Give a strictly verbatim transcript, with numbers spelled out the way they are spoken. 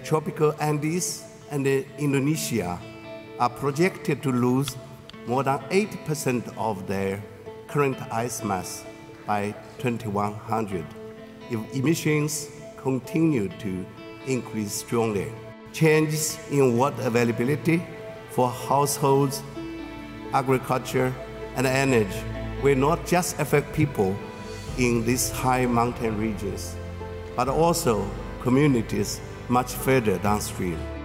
tropical Andes and Indonesia are projected to lose more than eighty percent of their current ice mass by twenty-one hundred if emissions continue to increase strongly. Changes in water availability for households, agriculture, and energy will not just affect people in these high mountain regions, but also communities much further downstream.